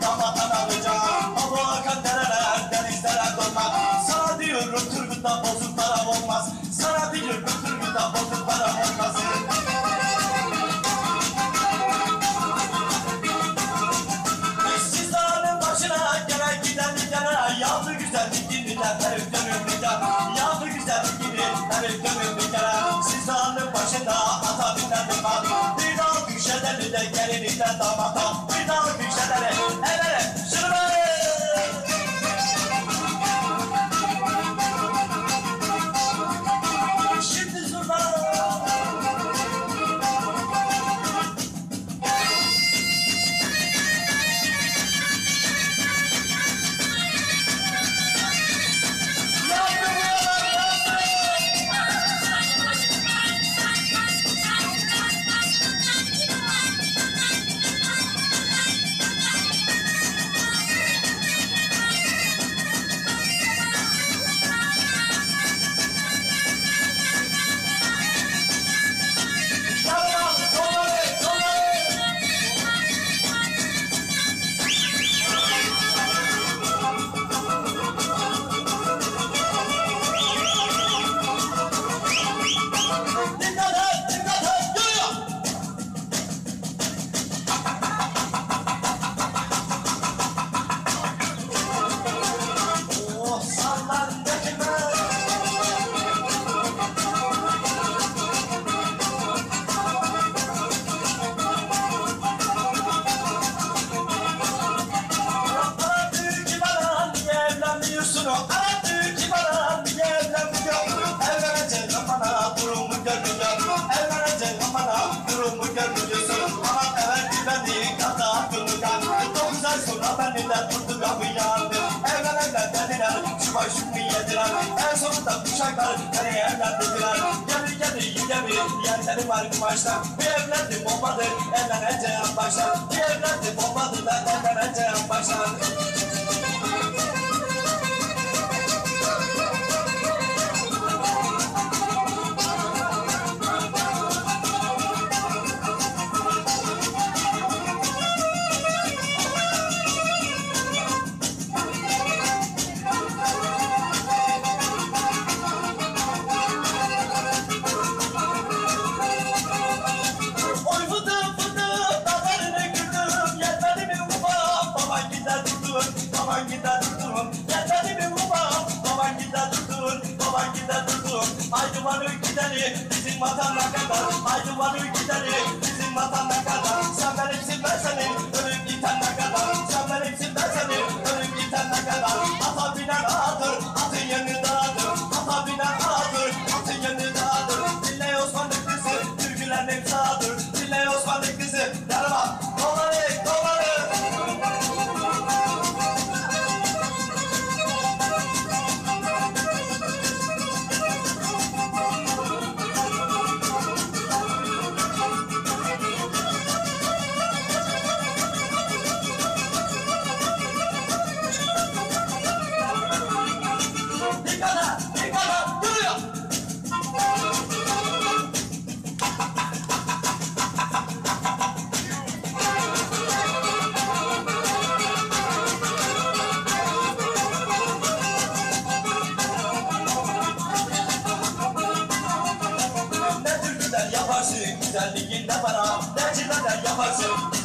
damattan alacağım. O bu akan dereler denizlere dolmaz. Sana diyorum Turgut'tan bozuk param olmaz. Sana diyorum Turgut'tan bozuk param olmaz. İşsiz dağının başına gelen giden gidene yağlı güzellik gibiler herif gönüllü can. Yağlı güzellik gibi herif gönüllü can. Siz dağının başında ata binen duman. Bir dağ küşeleri de gelinlikten damata. Bir dağ küşeleri evet şunu şimdi zurna. Başımı yediler, en sonunda kuşaklar beni evlendirdiler. Gemi, yerleri var kumaşlar. Bir evlendim olmadı, evleneceğim başlar. Bir evlendim olmadı, ben evleneceğim başlar. Baban gider durdun, yetmedi mi babam? Baban gider durdun, baban gider durdun. Haydi var ülkeden bizim vatan ne kadar? Haydi var ülkeden bizim vatan ne kadar? Sen benimsin ben senin, ölüp giten ne kadar? Sen benimsin ben senin, ölüp giten ne kadar? Ata binen ağadır, atın yönü dağıdır. Ata binen ağadır, atın yönü dağıdır. Dinle Osmanlı kızı, türkülerin imzadır. Dinle Osmanlı kızı, yarama, doları, doları. Yaparsın güzelliğinde bana, ne yaparsın?